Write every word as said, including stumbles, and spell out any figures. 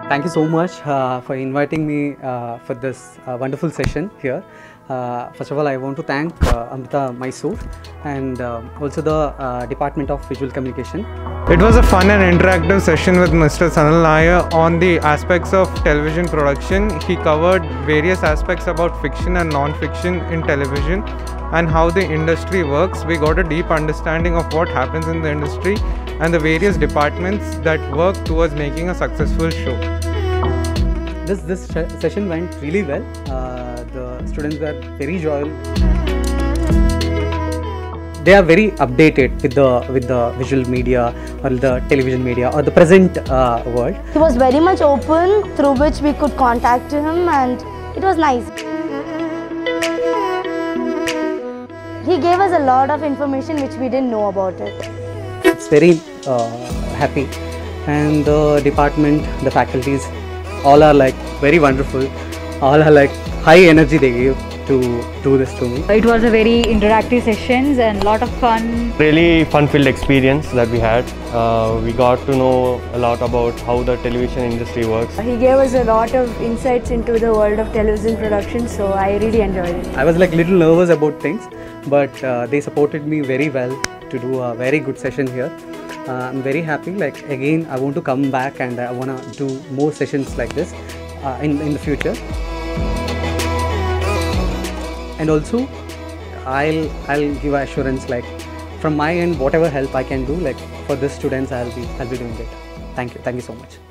Thank you so much uh, for inviting me uh, for this uh, wonderful session here. Uh, first of all, I want to thank uh, Amrita Mysore and uh, also the uh, Department of Visual Communication. It was a fun and interactive session with Mister Sanal Nair on the aspects of television production. He covered various aspects about fiction and non-fiction in television and how the industry works. We got a deep understanding of what happens in the industry and the various departments that work towards making a successful show. This, this session went really well. Uh, the students were very joyful. They are very updated with the with the visual media or the television media or the present uh, world. He was very much open, through which we could contact him, and it was nice. He gave us a lot of information which we didn't know about it. It's very uh, happy, and the department, the faculties, all are like very wonderful. All are like high energy they gave to do this to me. It was a very interactive sessions and lot of fun. Really fun-filled experience that we had. Uh, we got to know a lot about how the television industry works. He gave us a lot of insights into the world of television production, so I really enjoyed it. I was like little nervous about things, but uh, they supported me very well to do a very good session here. Uh, I'm very happy. Like again, I want to come back and I want to do more sessions like this uh, in in the future. And also, I'll I'll give assurance, like from my end, whatever help I can do, like for the students, I'll be I'll be doing it. Thank you, thank you so much.